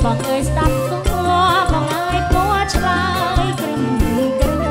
បងអើយស្ដាប់គួបងអើយគួឆ្លើយក្រឹមក្រឹម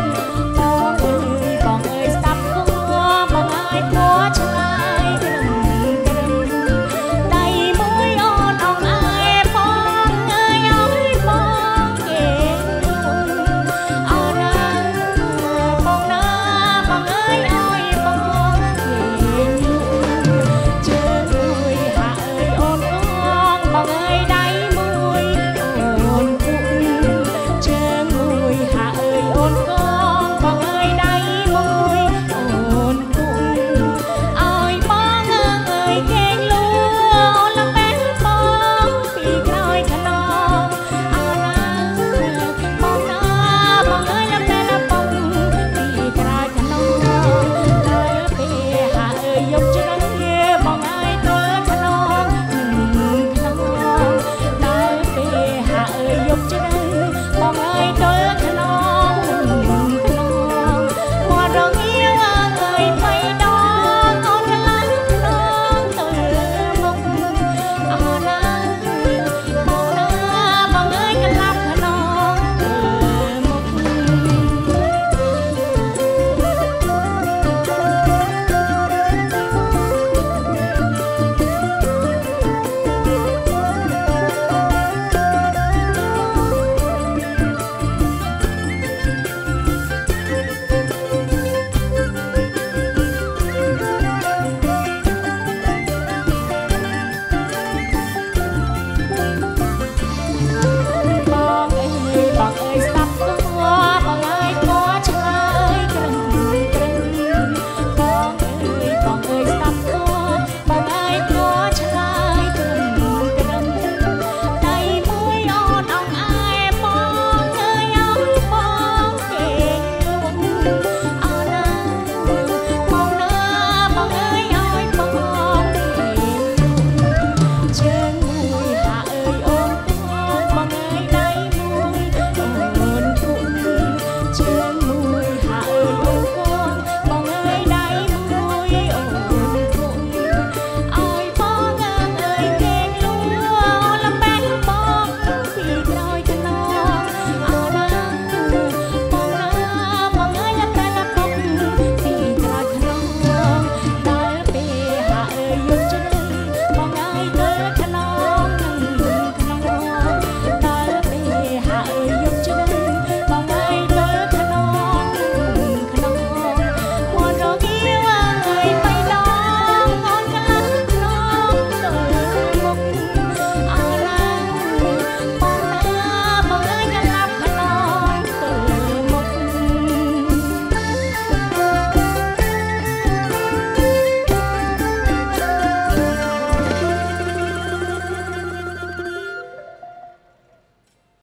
បងអើយស្ដាប់គួបងអើយគួឆ្លើយក្រឹមក្រឹមដៃមួយអូនអងអើយបងអើយអើយបងគេអូនណាបងណាបងអើយអើយបងគេជើងមួយហាក់អើយអូនអងបងអើយដៃមួយអូនពុកជើងមួយហាក់អើយអូនកងបងអើយដៃមួយអូនពុកឲ្យបងអើយគេងលួអូនលំបែងបងពីក្រោយខ្នងអោណាបងណាបងអើយលំបែងបងពីក្រោយខ្នងដល់ពេលហាក់អើយយកច្រឹងបងអើយទល់ខ្នងខ្នងដល់ពេលហាក់អើយយកច្រឹងបងអើយទល់ខ្នងខ្នងមាត់រងាវអើយបីដងអូនកន្លងខ្នងទៅមុខអូណាបងណាបងអើយកន្លងខ្នងទៅមុខ បងអើយស្ដាប់គួបងអើយគួឆ្លើយក្រឹមក្រឹមបងអើយស្ដាប់គួបងអើយគួឆ្លើយក្រឹមក្រឹមដៃមួយអូនអងអើយបងអើយអើយបងគេលួងអូនណាបងណាបងអើយអើយបងគេជើងមួយហាក់អើយអូនគួបងអើយដៃមួយអូនពុកជើងមួយហាក់អើយអូនគួបងអើយដៃមួយអូនពុកឲ្យបងអើយគេងលួលំបែងបងពីក្រោយខ្នងអូណាបងណាបងអើយលំបែងបងពីក្រោយខ្នងដល់ពេលហាក់អើយយកច្រ